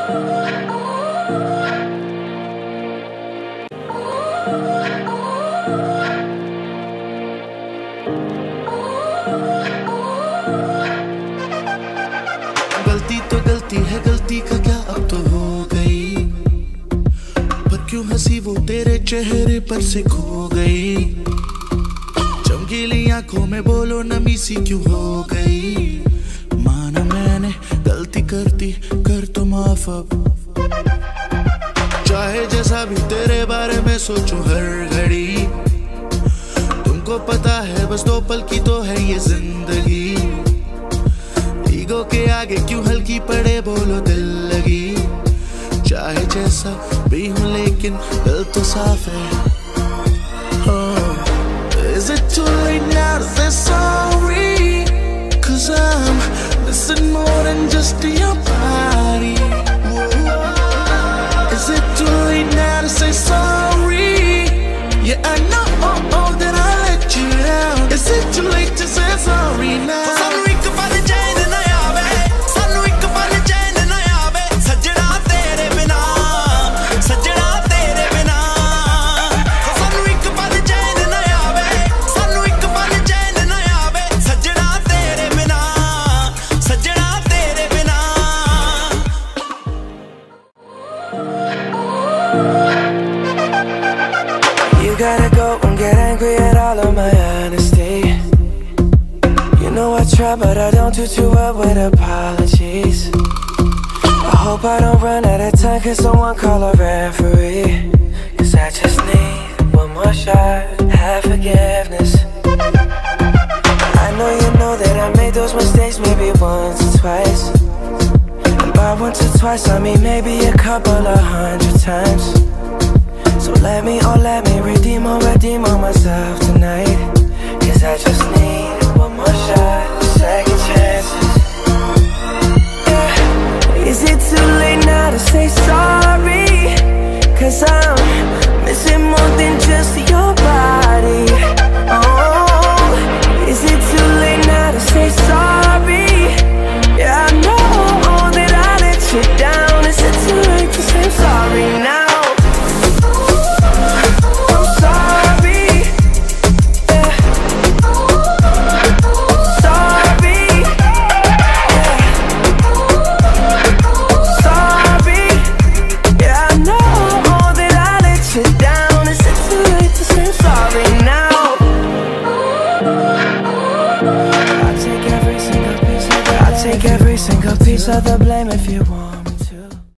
गलती तो गलती है, गलती का क्या अब तो हो गई, पर क्यों हंसी वो तेरे चेहरे पर से खो गई। चमकीली आंखों में बोलो नमी सी क्यों हो गई। माना मैंने गलती करती, कर तो माफ अब। चाहे जैसा भी तेरे बारे में सोचूं हर घड़ी, तुमको पता है बस 2 पल की तो है ये जिंदगी। ईगो के आगे क्यों हल्की पड़े बोलो दिल लगी। चाहे जैसा भी हूँ लेकिन दिल तो साफ है। Is it too late now to say sorry? 'Cause I'm missing more than just your body. Is it too late now to say sorry? Yeah, I know that I let you down. Is it too late to say sorry now? You gotta go and get angry at all of my honesty. You know I try but I don't do too well with apologies. I hope I don't run out of time, cause someone call a referee. Cause I just need one more shot, have forgiveness. I know you know that I made those mistakes maybe once or twice. And by once or twice I mean maybe a couple of 100 times. So let me redeem on myself tonight. Cause I just need one more shot, second chances. Yeah. Is it too late now to say sorry? Cause I'm missing more than just your body. Oh, is it too late now to say sorry? Yeah, I know that I let you down. Is it too late to say sorry now? Take every single piece of the blame if you want.